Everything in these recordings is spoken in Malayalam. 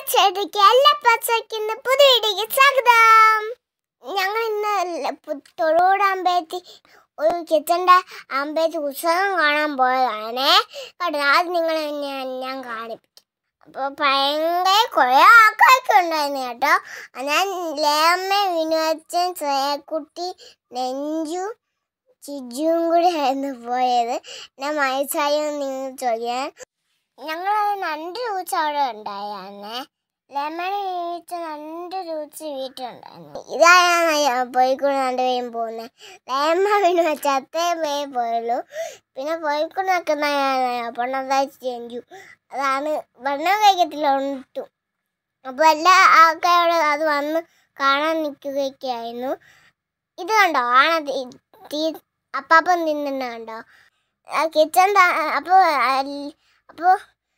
ചേട്ടയ്ക്ക് എല്ലാ പച്ചയ്ക്കുന്ന പുതിയ വീഡിയോയ്ക്ക് സ്വാഗതം. ഞങ്ങൾ ഇന്ന് തൊഴൂടമ്പലത്തിൽ ഒരു കിച്ചൻ്റെ അമ്പലത്തിൽ ഉത്സവം കാണാൻ പോയതാണേ. കേട്ടോ, അത് നിങ്ങളെ ഞാൻ കാണിപ്പിക്കും. അപ്പോൾ ഭയങ്കര കുറേ ആൾക്കാരൊക്കെ ഉണ്ടായിരുന്നു കേട്ടോ. ഞാൻ ലേമ്മ, വിനുവച്ചൻ, ശ്രേയക്കുട്ടി, നെഞ്ചു, ചിജുവും കൂടി ആയിരുന്നു പോയത്. ഞാൻ മയച്ചായും നിങ്ങൾ ചോദിക്കാൻ ഞങ്ങൾ 2 രൂപ അവിടെ ഉണ്ടായിരുന്നേ. ലെമൺ വീഴ്ച 2 രൂപ വീട്ടിലുണ്ടായിരുന്നു. ഇതാണ് പോയിക്കൂടെ 2 പേരും പോകുന്നത്. ലേമ്മ വീണ് വെച്ചാൽ അത്രയും പേര് പോയുള്ളൂ. പിന്നെ പോയിക്കൂടെ നിൽക്കുന്ന പൊണ്ണതായി ചെഞ്ചു, അതാണ് വെള്ളം കഴിക്കത്തില്ല ഒട്ടും. അപ്പോൾ എല്ലാ ആൾക്കാരോട് അത് വന്ന് കാണാൻ നിൽക്കുകയൊക്കെയായിരുന്നു. ഇത് കണ്ടോ, അപ്പം തിന്നുന്ന കണ്ടോ കിച്ചൻ. അപ്പോൾ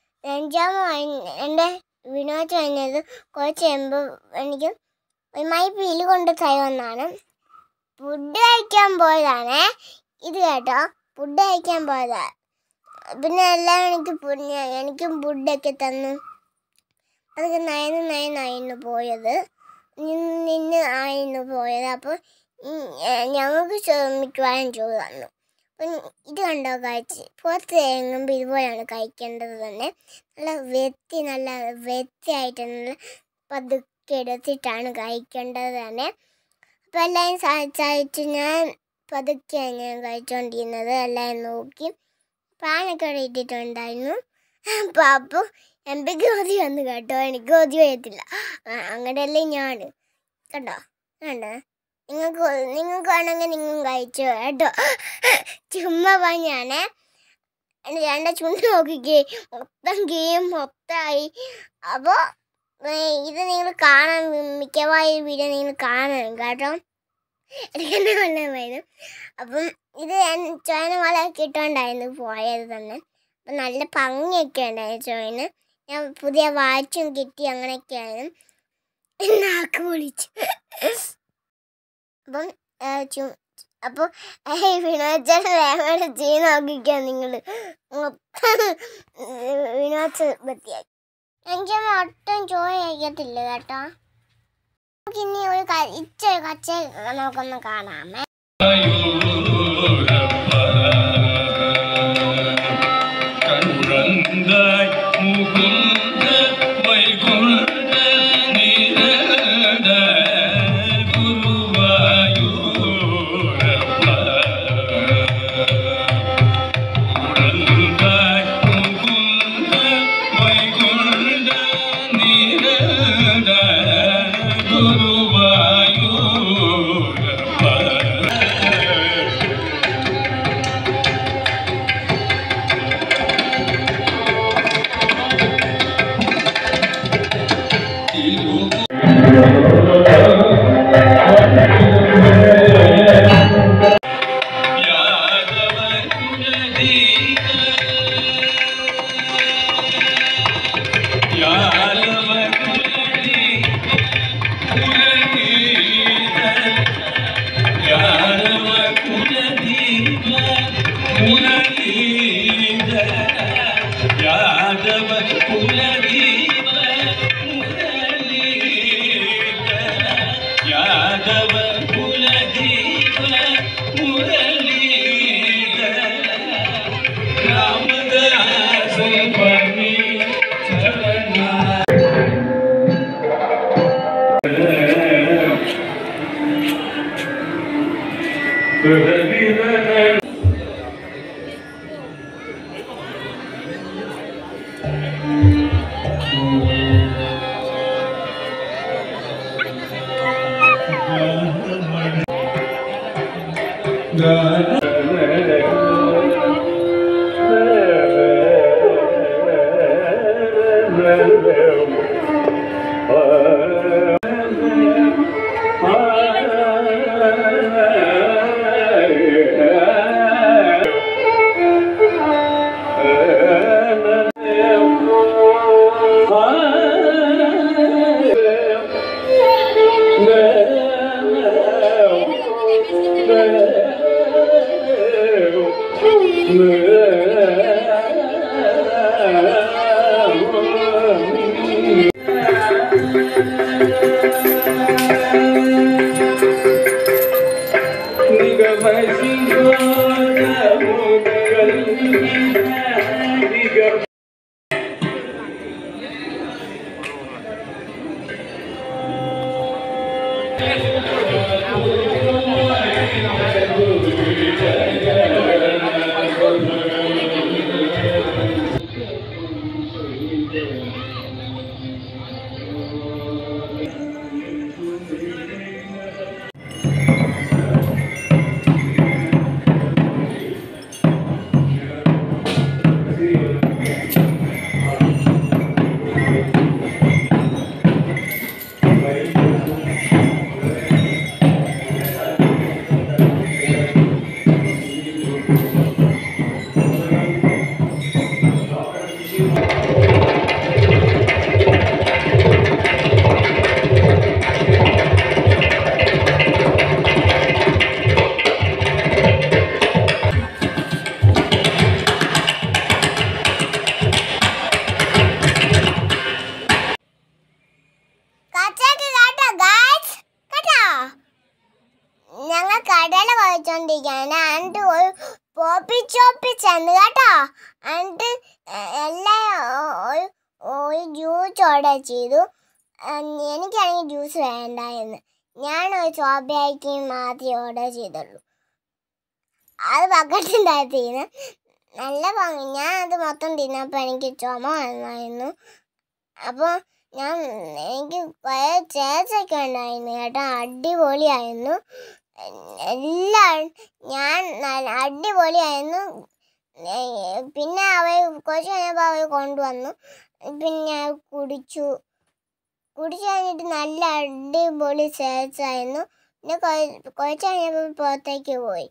എൻ്റെ വിനോദം കഴിഞ്ഞത് കുറച്ച് കഴിയുമ്പോൾ എനിക്ക് ഒരു പീല് കൊണ്ട് തരുമെന്നാണ്. ഫുഡ് കഴിക്കാൻ പോയതാണേ ഇത് കേട്ടോ. ഫുഡ് കഴിക്കാൻ പോയതാണ്. പിന്നെ എല്ലാവരും എനിക്കും ഫുഡൊക്കെ തന്നു. അതൊക്കെ നയന്ന് പോയത് ആയിരുന്നു പോയത്. അപ്പോൾ ഞങ്ങൾക്ക് മിക്കവാറും ചോറ് തന്നു. ഇത് കണ്ടോ കഴിച്ച് പുറത്ത് ഇറങ്ങുമ്പോൾ ഇതുപോലെയാണ് കഴിക്കേണ്ടത് തന്നെ. നല്ല വൃത്തിയായിട്ട് നല്ല പതുക്കെ എടുത്തിട്ടാണ് കഴിക്കേണ്ടത് തന്നെ. അപ്പോൾ എല്ലാവരും സഹായിച്ചു. ഞാൻ പതുക്കെയാണ് ഞാൻ കഴിച്ചുകൊണ്ടിരുന്നത്. എല്ലാവരും നോക്കി പാനൊക്കെ അവിടെ ഇട്ടിട്ടുണ്ടായിരുന്നു. അപ്പോൾ എനിക്ക് കൊതി വന്നു കേട്ടോ. എനിക്ക് കൊതി വരത്തില്ല, അങ്ങനെയല്ലേ ഞാൻ. കണ്ടോ നിങ്ങൾക്ക് വേണമെങ്കിൽ നിങ്ങൾ കഴിച്ചോ കേട്ടോ. ചുമ്മാ പറഞ്ഞാണേ. എൻ്റെ ചുണ്ട് നോക്കിക്കേ, മൊത്തമായി. അപ്പോൾ ഇത് നിങ്ങൾ കാണാൻ മിക്കവാറും വീഡിയോ നിങ്ങൾ കാണണം കേട്ടോ. എനിക്കെന്നെ കൊല്ലാൻ വരും. അപ്പം ഇത് ചോയന വളയൊക്കെ ഇട്ടുകൊണ്ടായിരുന്നു പോയത് തന്നെ. അപ്പം നല്ല ഭംഗിയൊക്കെ ഉണ്ടായിരുന്നു ചോയന്. ഞാൻ പുതിയ വാച്ചും കിട്ടി, അങ്ങനെയൊക്കെയായിരുന്നു. നാക്ക് പൊളിച്ചു. അപ്പോൾ വിനോദ ലേമയുടെ ചെയ്ത് നോക്കിക്കുക നിങ്ങൾ. വിനോദ വൃത്തിയാക്കി. എനിക്ക് ഒട്ടും ചോറ് കഴിക്കത്തില്ല കേട്ടോ. നമുക്കിനി ഒരു കച്ച നമുക്കൊന്ന് കാണാമേ. ചോപ്പിച്ചെന്ന് കേട്ടോ. എന്നിട്ട് എല്ലാം ഒരു ജ്യൂസ് ഓർഡർ ചെയ്തു. എനിക്കാണെങ്കിൽ ജ്യൂസ് വേണ്ടായിരുന്നു. ഞാൻ ഒരു സ്ട്രോബെറിക്ക് മാത്രമേ ഓർഡർ ചെയ്തുള്ളൂ. അത് പക്കത്തുണ്ടായിരുന്നു. നല്ല ഭംഗി. ഞാൻ അത് മൊത്തം തിന്നപ്പോൾ എനിക്ക് ചുമ വന്നായിരുന്നു. അപ്പോൾ എനിക്ക് കുറേ ചേച്ചൊക്കെ ഉണ്ടായിരുന്നു കേട്ടോ. അടിപൊളിയായിരുന്നു എല്ലാം. അടിപൊളിയായിരുന്നു. പിന്നെ കുറച്ച് കഴിഞ്ഞപ്പോൾ അവർ കൊണ്ടുവന്നു. പിന്നെ ഞാൻ കുടിച്ചു കഴിഞ്ഞിട്ട് നല്ല അടിപൊളി ചേച്ചായിരുന്നു. പിന്നെ കുറച്ച് കഴിഞ്ഞപ്പോൾ പുറത്തേക്ക് പോയി.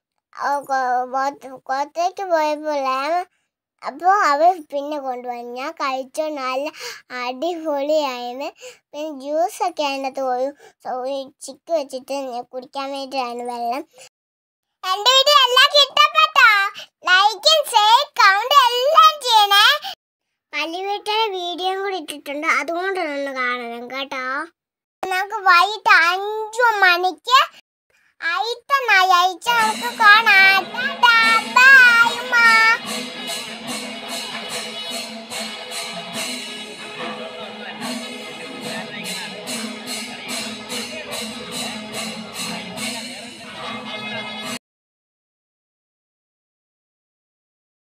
പുറത്തേക്ക് പോയപ്പോൾ അപ്പോൾ അവർ പിന്നെ കൊണ്ടുവന്നു. ഞാൻ കഴിച്ചു. നല്ല അടിപൊളിയായിരുന്നു. പിന്നെ ജ്യൂസൊക്കെ അതിനകത്ത് ചിക്ക് വെച്ചിട്ട് കുടിക്കാൻ വേണ്ടിയിട്ടാണ് വെള്ളം. എൻ്റെ വീഡിയോ എല്ലാവർക്കും ഇഷ്ടപ്പെട്ടോ? ലൈക്കും ഷെയർ കമന്റ് എല്ലാം ചെയ്യണേ. പള്ളിവീട്ടിലെ വീഡിയോ കൂടി ഇട്ടിട്ടുണ്ട്, അതുകൊണ്ടൊന്ന് കാണണം കേട്ടോ. നമുക്ക് വൈകിട്ട് 5 മണിക്ക് നമുക്ക് കാണാം.